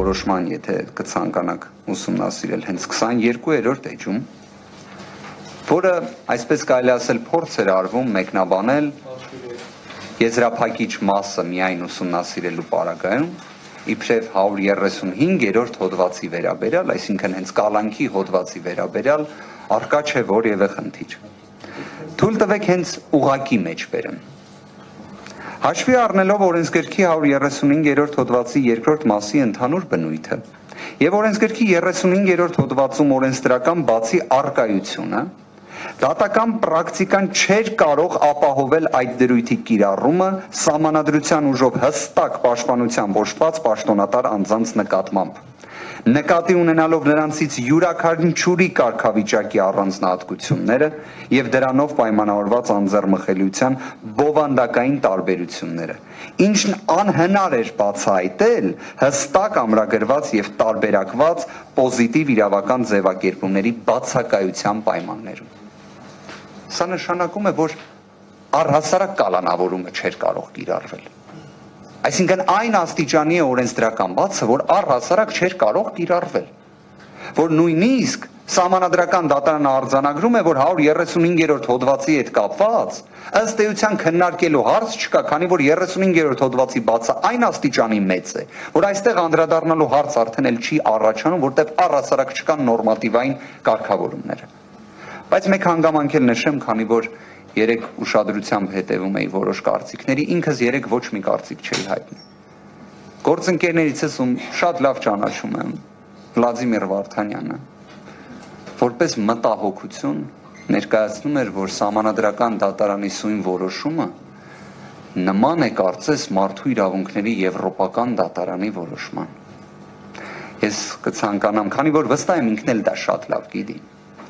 որոշման, եթե կցանկանաք ուսումնասիրել, հենց 22-րդ էջում, որը, այսպես կարելի ասել, փորձ էր արվում մեկնաբանել եզրափակիչ մասը միայն ուսումնասիրելու պարագայում, իբրև 135-րդ հոդվածի վերաբերյալ, այսինքն հենց կալանքի հոդվածի վերաբերյալ, առկա չէ որևէ խնդիր։ Թույլ տվեք հենց ուղղակի մեջ բերեմ։ Հաշվի առնելով օրենսգրքի 135-րդ հոդվածի երկրորդ մասի ընդհանուր բնույթը եւ օրենսգրքի 35-րդ հոդվածում օրենսդրական բացի առկայությունը, դատական պրակտիկան չէր կարող ապահովել այդ դրույթի կիրառումը սահմանադրության ուժով հստակ պաշտպանությամբ օժտված պաշտոնատար անձանց նկատմամբ, նկատի ունենալով նրանցից յուրաքանչյուրի կարգավիճակի առանձնահատկությունները եւ դրանով պայմանավորված անձեռմխելիության բովանդակային տարբերությունները, ինչն անհնար էր բացահայտել հստակ ամրագրված եւ տարբերակված պոզիտիվ իրավական ձևակերպումների բացակայության պայմաններում։ Սա նշանակում է, որ առհասարակ կալանավորումը չէր կարող կիրառվել։ Այսինքն այն աստիճանի է օրենսդրական բացը, որ առհասարակ չէր կարող կիրառվել, որ նույնիսկ սահմանադրական դատարանը արձանագրում է, որ 135-րդ հոդվածի հետ կապված ըստ էության քննարկելու հարց չկա, քանի որ 35-րդ հոդվածի բացը այն աստիճանի մեծ է, որ այստեղ անդրադառնալու հարց արդեն էլ չի առաջանում, որտեղ առհասարակ չկան նորմատիվային կարգավորումները։ Բայց մեկ հանգամանք էլ նշեմ, քանի որ երեք ուշադրությամբ հետևում էի որոշ կարծիքների, ինքս երեք ոչ մի կարծիք չէի հայտնել։ Գործընկերներիցս ում շատ լավ ճանաչում եմ, Վլադիմիր Վարդանյանը, որպես մտահոգություն ներկայացնում էր, որ սահմանադրական դատարանի սույն որոշումը նման է կարծես մարդու իրավունքների եվրոպական դատարանի որոշման։ Ես կցանկանամ, քանի որ վստահ եմ ինքն էլ դա շատ լավ գիտի։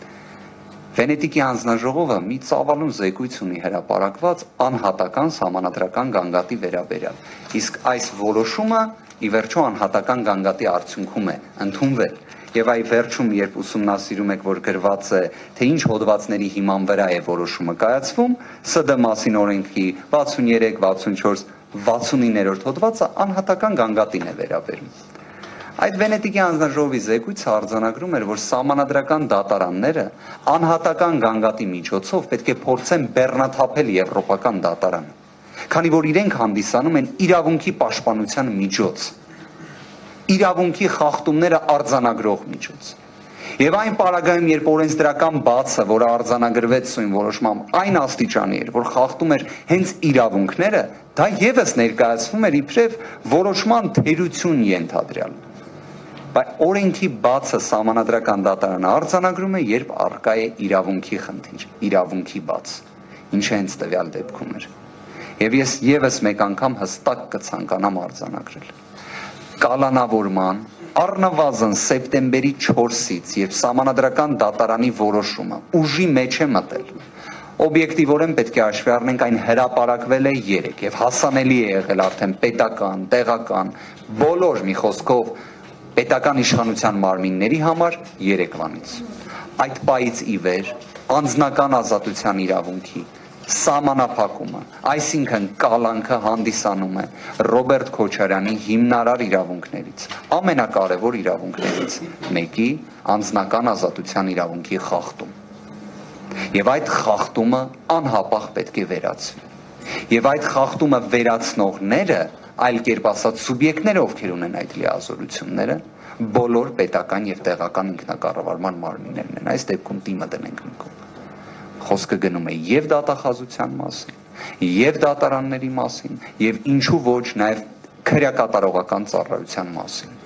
Վենետիկի հանձնաժողովը մի ծավալուն զեկույց ունի հրապարակված անհատական սահմանադրական գանգատի վերաբերյալ, իսկ այս որոշումը ի վերջո անհատական գանգատի արդյունքում է ընդունվել, եւ այ վերջում, երբ ուսումնասիրում եք, որ գրված է, թե ինչ հոդվածների հիման վրա է որոշումը կայացվում, ՍԴ մասին օրենքի 63, 64, 69-րդ հոդվածը անհատական գանգատին է վերաբերում։ Այդ Վենետիկի հանձնաժողովի զեկույցը արձանագրում էր, որ սահմանադրական դատարանները անհատական գանգատի միջոցով պետք է փորձեն բեռնաթափել եվրոպական դատարանը, քանի որ իրենք հանդիսանում են իրավունքի պաշտպանության միջոց, իրավունքի խախտումները արձանագրող միջոց։ Եվ այն պարագայում, երբ օրենսդրական բացը, որը արձանագրվեց սույն որոշմամբ, այն աստիճանի էր, որ խախտում էր հենց իրավունքները, դա եւս ներկայացվում էր իբրև որոշման թերություն ենթադրյալ։ Բայց օրենքի բացը սահմանադրական դատարանը արձանագրում է, երբ առկա է իրավունքի խնդիր, իրավունքի բաց, ինչը հենց տվյալ դեպքում էր։ Եվ ես եւս մեկ անգամ հստակ կցանկանամ արձանագրել։ Կալանավորման առնվազն սեպտեմբերի 4-ից եւ սահմանադրական դատարանի որոշումը ուժի մեջ է մտել։ Օբյեկտիվորեն պետք է հաշվի առնենք, այն հրապարակվել է 3 եւ հասանելի է եղել արդեն պետական, տեղական, բոլոր մի խոսքով պետական իշխանության մարմինների համար երեկվանից։ Այդ պահից ի վեր անձնական ազատության իրավունքի սահմանափակումը, այսինքն կալանքը հանդիսանում է Ռոբերտ Քոչարյանի հիմնարար իրավունքներից, ամենակարևոր իրավունքներից մեկի անձնական ազատության իրավունքի խախտում։ Եվ այդ խախտումը անհապաղ պետք է վերացվի։ Եվ այդ խախտումը վերացնողները, այլ կերպ ասած սուբյեկտները, ովքեր ունեն այդ լիազորությունները, բոլոր պետական եւ տեղական ինքնակառավարման մարմիններն են։ Այս դեպքում տիմը դնենք մի կողմ։ Խոսքը գնում է եւ դատախազության մասին, եւ դատարանների մասին, եւ ինչու ոչ նաեւ քրեակատարողական ծառայության մասին։